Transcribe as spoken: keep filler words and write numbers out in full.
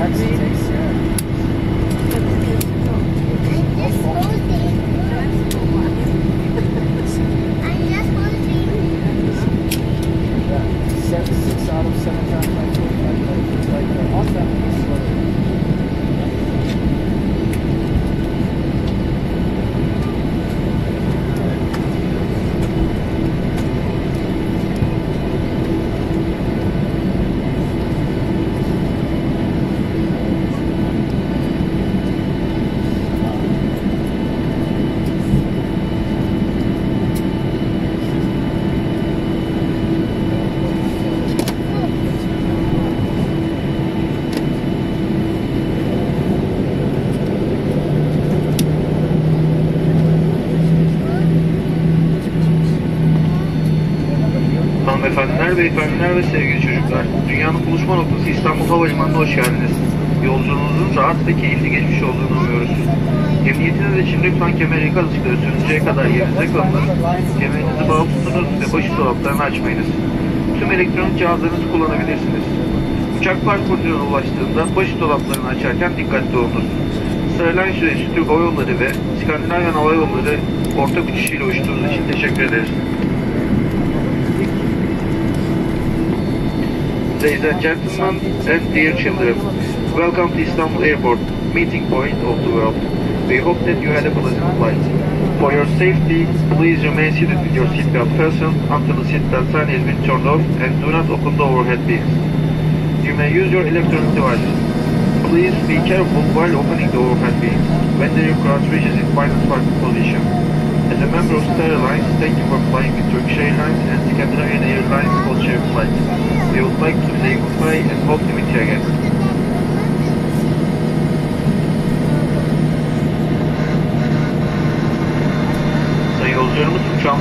taxi takes, yeah. Six out of seven times like like like off that Hanımefendiler, beyefendiler ve sevgili çocuklar, dünyanın buluşma noktası İstanbul Havalimanı'na hoş geldiniz. Yolculuğunuzun rahat ve keyifli geçmiş olduğunu umuyoruz. Emniyetiniz için lütfen kemer ikaz ışıkları sönünceye kadar yerinize kalınız, kemerinizi bağlı tutunuz ve başı dolaplarını açmayınız. Tüm elektronik cihazlarınızı kullanabilirsiniz. Uçak park koridoruna ulaştığında başı dolaplarını açarken dikkatli olunuz. Airlines süresi Türk Hava Yolları ve Skandinavyan Hava Yolları ortak uçuşuyla uçtuğunuz için teşekkür ederiz. Ladies and gentlemen and dear children, welcome to Istanbul Airport, meeting point of the world. We hope that you had a pleasant flight. For your safety, please remain seated with your seatbelt fastened until the seatbelt sign has been turned off and do not open the overhead bins. You may use your electronic devices. Please be careful while opening the overhead bins when the aircraft reaches its final parking position. As a member of Star Airlines, thank you for flying with Turkish Airlines and Scandinavian Airlines code-share flights. We would like to say goodbye and hope to meet you again. Sayın yolcularımız, uçağın